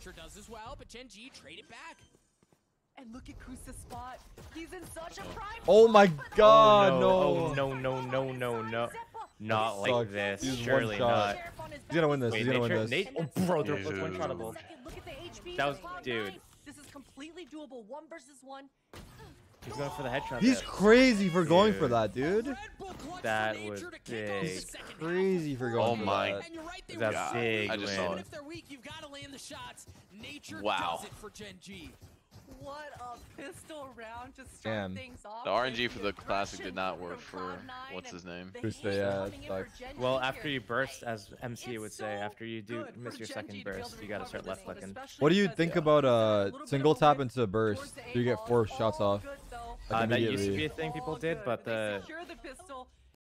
Nature does as well, but GenG trade it back. And look at Kusa's spot. He's in such a prime. Oh my god, Oh, no. no. Not like Sucks. this. He's Surely one not. shot. He's gonna win this. Wait, He's gonna win this. Nate? Oh, bro, they're both one-shotable. Look at the HP. That was, Cloud9. dude. This is completely doable. 1 versus 1. He's going for the headshot. He's there. crazy for going for that, dude. That was big. He's crazy for going for that. And you're right, they That's were big I just win. saw Even it. if they're weak, you've got to land the shots. Nature Wow. does it for GenG. What a pistol round to start Damn. things off. The RNG for the Aggression classic did not work from for Cloud9 what's his and name. the Kusa, heat yeah, coming in for sucks. GenG Well, here. after you burst, as MC would It's say, so after you do good miss for your GenG second to be able burst, to you gotta start recover left this one, clicking. especially What do you because think they about have a little bit single of a tap win into burst? towards the Do you get A-ball. 4 shots All off? good, though. Like That used to immediately. be a thing people All did, good. but They the secure the pistol.